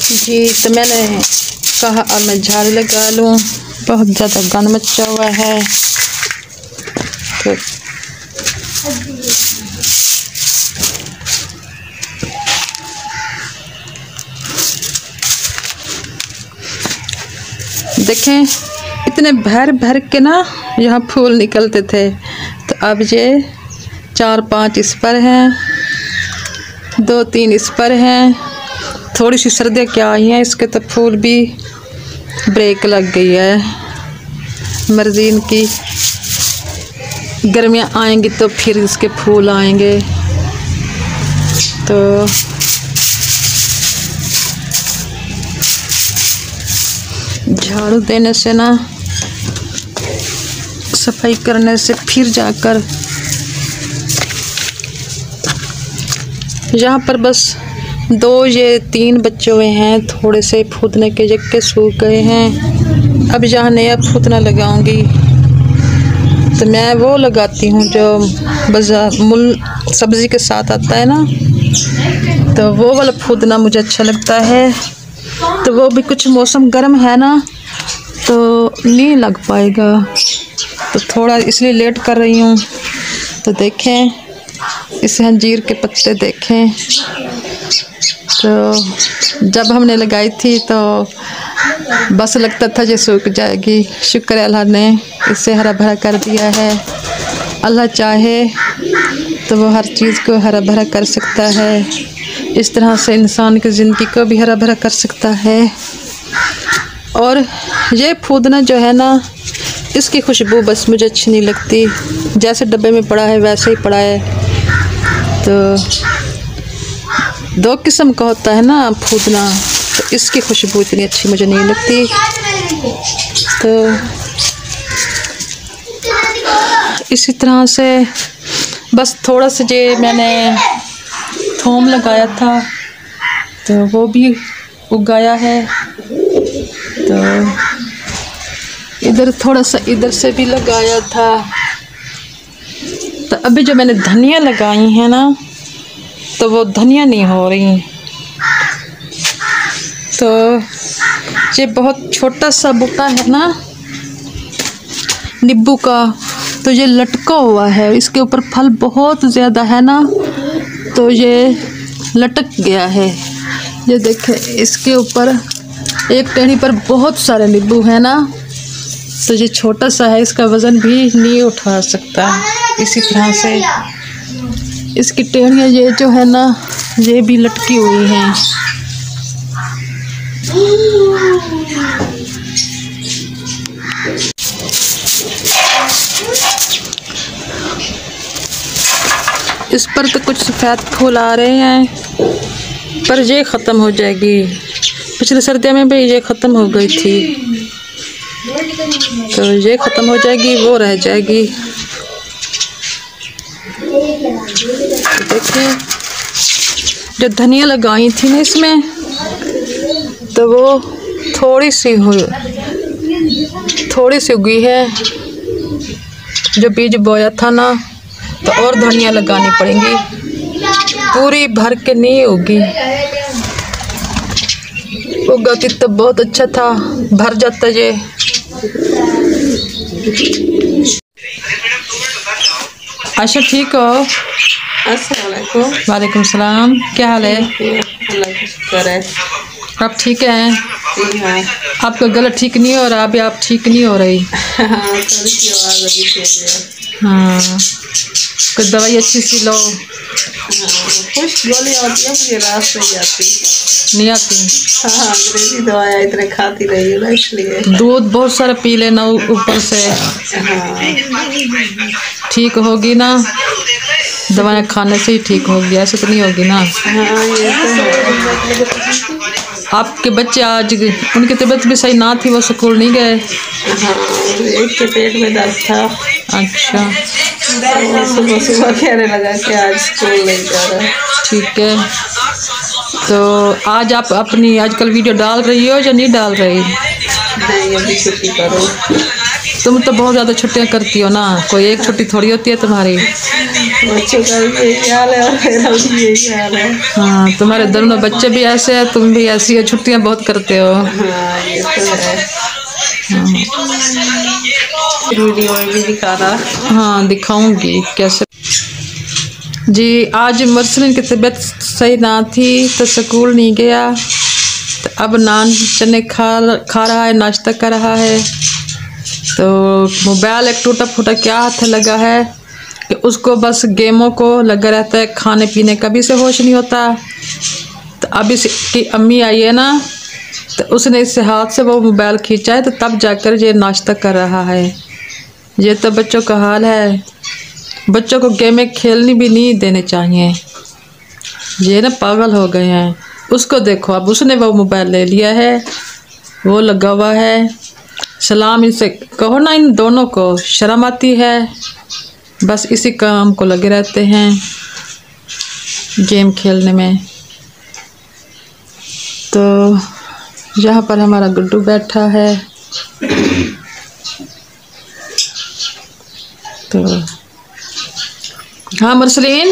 जी तो मैंने कहा अब मैं झाड़ू लगा लूँ, बहुत ज़्यादा गंद मचा हुआ है। तो देखें इतने भर भर के ना यहाँ फूल निकलते थे, तो अब ये 4-5 इस पर हैं, 2-3 इस पर हैं। थोड़ी सी सर्दियाँ क्या आई हैं, इसके तो फूल भी ब्रेक लग गई है। मर्जी इनकी, गर्मियाँ आएंगी तो फिर इसके फूल आएंगे। तो झाड़ू देने से ना, सफाई करने से फिर जाकर यहाँ पर बस 2 या 3 बच्चे हुए हैं, थोड़े से फूदने के जक्के सूख गए हैं। अब यहाँ नया फूदना लगाऊंगी, तो मैं वो लगाती हूँ जो बाजार मूल सब्ज़ी के साथ आता है ना, तो वो वाला फूदना मुझे अच्छा लगता है। तो वो भी कुछ मौसम गर्म है ना, तो नहीं लग पाएगा, तो थोड़ा इसलिए लेट कर रही हूँ। तो देखें इस अंजीर के पत्ते देखें, तो जब हमने लगाई थी तो बस लगता था ये सूख जाएगी। शुक्र है अल्लाह ने इसे हरा भरा कर दिया है। अल्लाह चाहे तो वो हर चीज़ को हरा भरा कर सकता है, इस तरह से इंसान की ज़िंदगी को भी हरा भरा कर सकता है। और ये फूदना जो है ना, इसकी खुशबू बस मुझे अच्छी नहीं लगती। जैसे डब्बे में पड़ा है वैसे ही पड़ा है। तो 2 किस्म का होता है ना फूदना, तो इसकी खुशबू इतनी अच्छी मुझे नहीं लगती। तो इसी तरह से बस थोड़ा सा जे मैंने थोम लगाया था, तो वो भी उगाया है। तो इधर थोड़ा सा इधर से भी लगाया था। तो अभी जो मैंने धनिया लगाई है ना, तो वो धनिया नहीं हो रही। तो ये बहुत छोटा सा बूटा है ना नींबू का, तो ये लटका हुआ है, इसके ऊपर फल बहुत ज़्यादा है ना, तो ये लटक गया है। ये देखें इसके ऊपर एक टहनी पर बहुत सारे नींबू है ना, तो ये छोटा सा है, इसका वज़न भी नहीं उठा सकता। इसी तरह से इसकी टहनियाँ ये जो है ना, ये भी लटकी हुई हैं। इस पर तो कुछ सफ़ेद फूल आ रहे हैं, पर ये ख़त्म हो जाएगी। पिछले सर्दियों में भी ये ख़त्म हो गई थी, तो ये ख़त्म हो जाएगी, वो रह जाएगी। देखिए जो धनिया लगाई थी ना इसमें, तो वो थोड़ी सी उगी है। जो बीज बोया था ना, तो और धनिया लगानी पड़ेंगी, पूरी भर के नहीं होगी। उगाती तो बहुत अच्छा था, भर जाता ये। अच्छा ठीक हो? अस्सलाम वालेकुम। वालेकुम सलाम। क्या हाल है? अल्लाह का शुक्र है। आप ठीक हैं? हाँ। आपका गला ठीक नहीं हो रहा, अभी आप ठीक नहीं हो रही। हाँ, थोड़ी सी आवाज़ अभी तेज है। हाँ, कोई दवाई अच्छी सी लो। कुछ गोली आती है, मुझे रात नहीं आती। नहीं आती? हाँ, अंग्रेजी दवाई इतने खाती रही है ना, इसलिए। दूध बहुत सारा पी लेना ऊपर से। हाँ, ठीक होगी ना, दवाएं खाने से ही ठीक होगी, ऐसे तो नहीं होगी ना। हाँ, ये तो है। आपके बच्चे आज उनकी तबीयत भी सही ना थी, वो स्कूल नहीं गए? हाँ, एक के पेट में दर्द था। अच्छा, सुबह सुबह कहने लगा कि आज स्कूल नहीं जा रहा। ठीक है, तो आज आप अपनी आजकल वीडियो डाल रही हो या नहीं डाल रही? नहीं, अभी छुट्टी करो। तुम तो बहुत ज़्यादा छुट्टियाँ करती हो ना, कोई एक छुट्टी थोड़ी होती है तुम्हारी। बच्चों का भी यही हाल है और मेरा भी यही हाल है। हाँ, तुम्हारे दोनों बच्चे भी ऐसे हैं, तुम भी ऐसी हो, छुट्टियाँ बहुत करते हो। हाँ ये तो है। वीडियो में भी दिखाना। हाँ दिखाऊंगी कैसे। जी आज मरसलिन की तबीयत सही ना थी तो स्कूल नहीं गया, तो अब नान चने खा रहा है, नाश्ता कर रहा है। तो मोबाइल एक टूटा फूटा क्या हाथ लगा है कि उसको बस गेमों को लगा रहता है, खाने पीने का भी से होश नहीं होता। तो अब इसकी अम्मी आई है ना, तो उसने इससे हाथ से वो मोबाइल खींचा है, तो तब जाकर ये नाश्ता कर रहा है। ये तो बच्चों का हाल है, बच्चों को गेमें खेलनी भी नहीं देने चाहिए, ये ना पागल हो गए हैं। उसको देखो, अब उसने वो मोबाइल ले लिया है, वो लगा हुआ है। सलाम इनसे कहो ना, इन दोनों को शर्म आती है, बस इसी काम को लगे रहते हैं गेम खेलने में। तो यहाँ पर हमारा गुड्डू बैठा है। तो हाँ मरसलीन,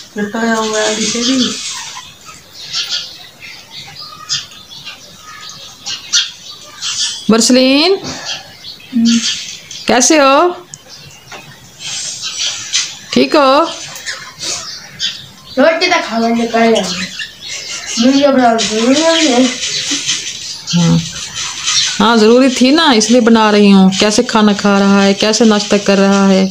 मरसलीन कैसे हो, ठीक हो? रोटी तो खा लेंगे, कर लेंगे, वीडियो बना लेंगे। हाँ ज़रूरी थी ना, इसलिए बना रही हूँ। कैसे खाना खा रहा है, कैसे नाश्ता कर रहा है।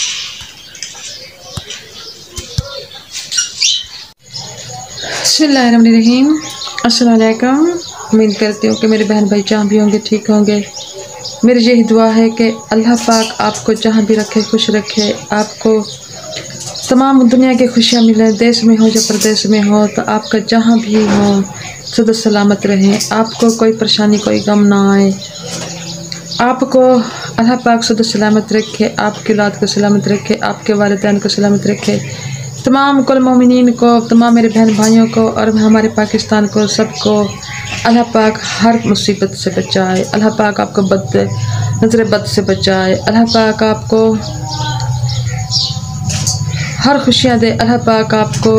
बिस्मिल्लाहिर्रहमानिर्रहीम, अस्सलाम वालेकुम। उम्मीद करती हूँ कि मेरे बहन भाई जहाँ भी होंगे ठीक होंगे। मेरी यही दुआ है कि अल्लाह पाक आपको जहाँ भी रखे खुश रखे, आपको तमाम दुनिया की खुशियाँ मिले, देश में हो या प्रदेश में हो, तो आपका जहाँ भी हो सद सलामत रहें, आपको कोई परेशानी कोई गम ना आए, आपको अल्लाह पाक सद सलामत रखे, आपकी औलाद को सलामत रखे, आपके वालिदैन को सलामत रखे, तमाम कुल मोमिनीन को, तमाम मेरे बहन भाइयों को और हमारे पाकिस्तान को, सबको अल्लाह पाक हर मुसीबत से बचाए। अल्लाह पाक आपको नज़र बद से बचाए। अल्लाह पाक आपको हर खुशियाँ दे। अल्लाह पाक आपको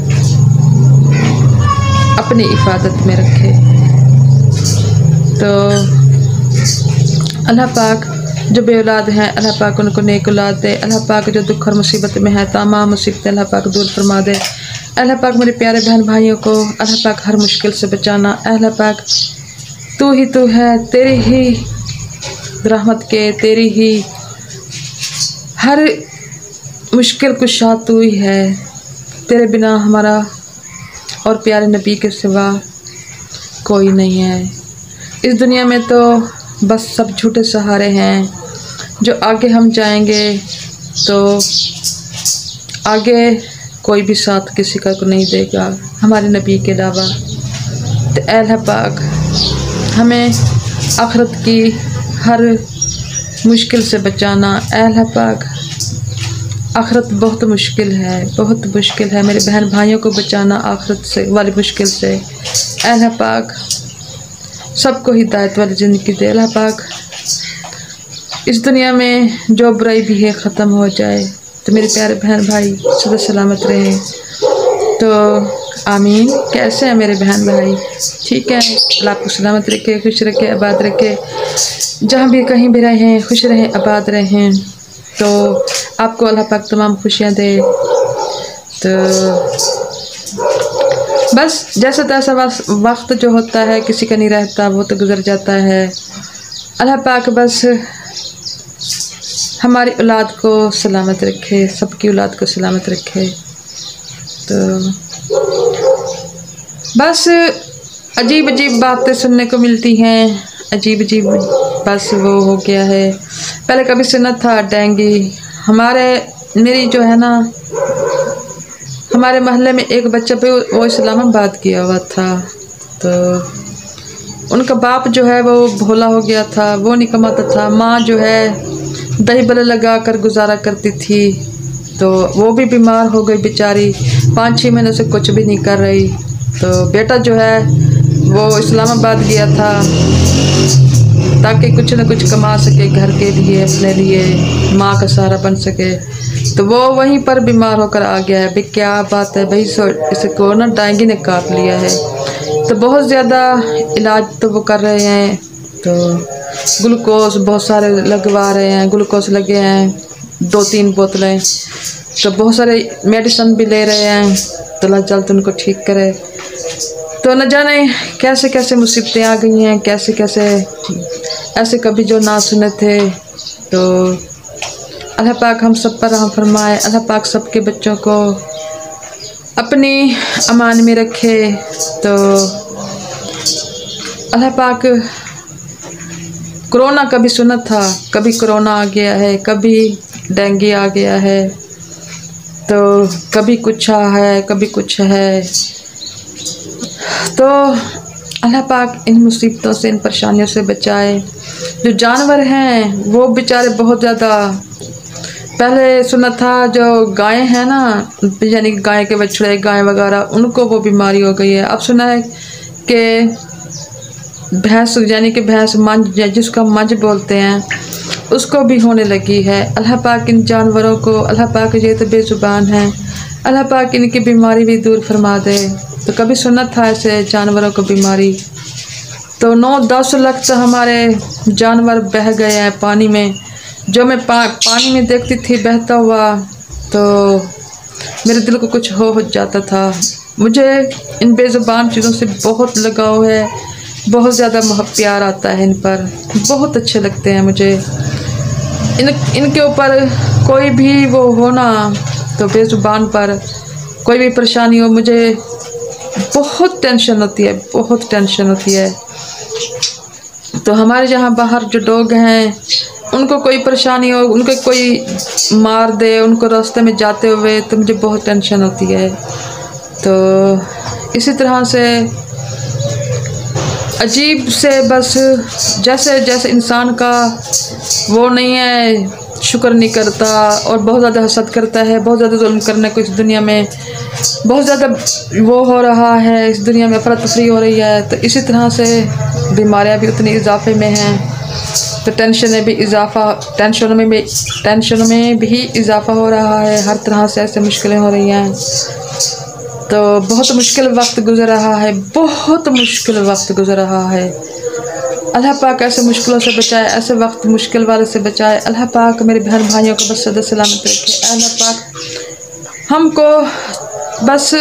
अपनी हिफाजत में रखे। तो अल्लाह पाक जो बे औलाद हैं, अल्लाह पाक उनको नेक औलाद दे। अल्लाह पाक जो दुख और मुसीबत में है, तमाम मुसीबतें अल्लाह पाक दूर फरमा दे। अल्लाह पाक मेरे प्यारे बहन भाइयों को अल्लाह पाक हर मुश्किल से बचाना। अल्लाह पाक तू ही तू है, तेरी ही रहमत के, तेरी ही हर मुश्किल कुशा तू ही है। तेरे बिना हमारा और प्यारे नबी के सिवा कोई नहीं है। इस दुनिया में तो बस सब झूठे सहारे हैं, जो आगे हम जाएंगे तो आगे कोई भी साथ किसी का को नहीं देगा हमारे नबी के अलावा। तो अल्लाह पाक हमें आखिरत की हर मुश्किल से बचाना। अल्लाह पाक आखिरत बहुत मुश्किल है, बहुत मुश्किल है। मेरे बहन भाइयों को बचाना आखिरत से वाली मुश्किल से। अल्लाह पाक सबको हिदायत वाली ज़िंदगी दे। अल्लाह पाक इस दुनिया में जो बुराई भी है ख़त्म हो जाए, तो मेरे प्यारे बहन भाई सदा सलामत रहें। तो आमीन। कैसे हैं मेरे बहन भाई? ठीक है, अल्लाह आपको सलामत रखे, खुश रखे, आबाद रखे, जहाँ भी कहीं भी रहें खुश रहें, आबाद रहें। तो आपको अल्लाह पाक तमाम खुशियाँ दे। तो बस जैसा तैसा वक्त जो होता है किसी का नहीं रहता, वो तो गुज़र जाता है। अल्लाह पाक बस हमारी औलाद को सलामत रखे, सबकी औलाद को सलामत रखे। तो बस अजीब अजीब बातें सुनने को मिलती हैं, अजीब अजीब बस वो हो गया है। पहले कभी सुना था डेंगू, मेरी जो है ना, हमारे मोहल्ले में एक बच्चा पे वो इस्लामाबाद किया हुआ था। तो उनका बाप जो है वो भोला हो गया था, वो नहीं कमाता था। माँ जो है दही बल्ले लगा कर गुजारा करती थी, तो वो भी बीमार हो गई बेचारी, 5-6 महीने से कुछ भी नहीं कर रही। तो बेटा जो है वो इस्लामाबाद गया था, ताकि कुछ न कुछ कमा सके घर के लिए, अपने लिए, माँ का सहारा बन सके। तो वो वहीं पर बीमार होकर आ गया है। भाई क्या बात है भाई, इसको ना डेंगू ने काट लिया है। तो बहुत ज़्यादा इलाज तो वो कर रहे हैं, तो ग्लूकोज बहुत सारे लगवा रहे हैं, ग्लूकोज लगे हैं 2-3 बोतलें, तो बहुत सारे मेडिसिन भी ले रहे हैं। तो अल्लाह जल्द उनको ठीक करे। तो न जाने कैसे कैसे मुसीबतें आ गई हैं, कैसे कैसे ऐसे कभी जो ना सुने थे। तो अल्लाह पाक हम सब पर रहम फरमाए, अल्लाह पाक सबके बच्चों को अपनी अमान में रखे। तो अल्लाह पाक कोरोना कभी सुना था, कभी कोरोना आ गया है, कभी डेंगू आ गया है, तो कभी कुछ है, कभी कुछ है। तो अल्लाह पाक इन मुसीबतों से, इन परेशानियों से बचाए। जो जानवर हैं वो बेचारे बहुत ज़्यादा, पहले सुना था जो गायें हैं ना, यानी गाय के बछड़े, गाय वगैरह, उनको वो बीमारी हो गई है। अब सुना है कि भैंस, यानी कि भैंस मंझ, जिसको हम मंझ बोलते हैं, उसको भी होने लगी है। अल्लाह पाक इन जानवरों को, अल्लाह पाक ये तो बेजुबान है, अल्लाह पाक इनकी बीमारी भी दूर फरमा दे। तो कभी सुना था ऐसे जानवरों को बीमारी। तो 9-10 लाख तो हमारे जानवर बह गए हैं पानी में। जो मैं पानी में देखती थी बहता हुआ, तो मेरे दिल को कुछ हो जाता था। मुझे इन बेज़ुबान चीज़ों से बहुत लगाव है, बहुत ज़्यादा प्यार आता है इन पर, बहुत अच्छे लगते हैं मुझे। इनके ऊपर कोई भी वो हो ना, तो बेज़ुबान पर कोई भी परेशानी हो, मुझे बहुत टेंशन होती है, बहुत टेंशन होती है। तो हमारे यहाँ बाहर जो डॉग हैं, उनको कोई परेशानी हो, उनको कोई मार दे उनको रास्ते में जाते हुए, तो मुझे बहुत टेंशन होती है। तो इसी तरह से अजीब से, बस जैसे जैसे इंसान का वो नहीं है, शुक्र नहीं करता और बहुत ज़्यादा हसद करता है, बहुत ज़्यादा जुल्म करने को इस दुनिया में बहुत ज़्यादा वो हो रहा है, इस दुनिया में अफरा तफरी हो रही है। तो इसी तरह से बीमारियां भी उतनी इजाफे में हैं, तो टेंशन में भी इजाफा हो रहा है। हर तरह से ऐसे मुश्किलें हो रही हैं। तो बहुत मुश्किल वक्त गुजर रहा है, बहुत मुश्किल वक्त गुजर रहा है। अल्लाह पाक ऐसे मुश्किलों से बचाए, ऐसे वक्त मुश्किल वाले से बचाए। अल्लाह पाक मेरे बहन भाइयों को बस सदा सलामत रखे। अल्लाह पाक हमको बस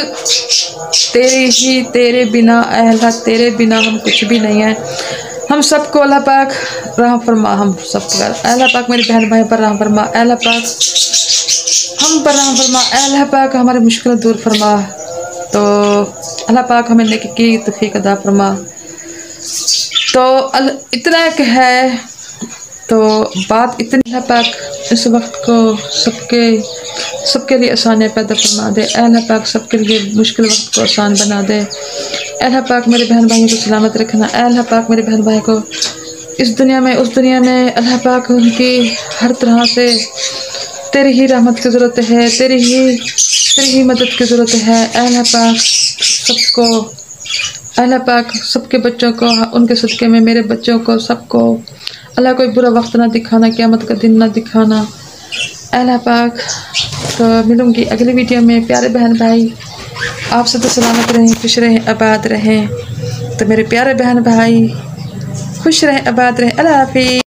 तेरे बिना, अल्लाह तेरे बिना हम कुछ भी नहीं है। हम सबको अल्लाह पाक रहम फरमा, हम सब पर अल्लाह पाक मेरे बहन भाई पर रहम फरमा, अल्लाह पाक हम पर रहम फरमा, अल्लाह पाक हमारी मुश्किल दूर फरमा। तो अल्लाह पाक हमें नेकी की तौफीक अता फरमा। तो इतना एक है, तो बात इतनी है, पाक इस वक्त को सबके लिए आसानियाँ पैदा फरमा दे। अल्लाह पाक सबके लिए मुश्किल वक्त को आसान बना दे। अल्लाह पाक मेरे बहन भाइयों को सलामत रखना। अल्लाह पाक मेरे बहन भाई को इस दुनिया में उस दुनिया में अल्लाह पाक उनकी हर तरह से तेरी ही रहमत की ज़रूरत है, तेरी ही मदद की ज़रूरत है। अल्लाह पाक सबको, अल्लाह पाक सबके बच्चों को, उनके सदक़े में मेरे बच्चों को, सबको अल्लाह कोई बुरा वक्त ना दिखाना, क़यामत का दिन ना दिखाना। अल्लाह पाक, तो मिलूँगी अगली वीडियो में। प्यारे बहन भाई आप सब तो सलामत रहें, खुश रहें, आबाद रहें। तो मेरे प्यारे बहन भाई खुश रहें, आबाद रहें। अल्लाह हाफ़िज़।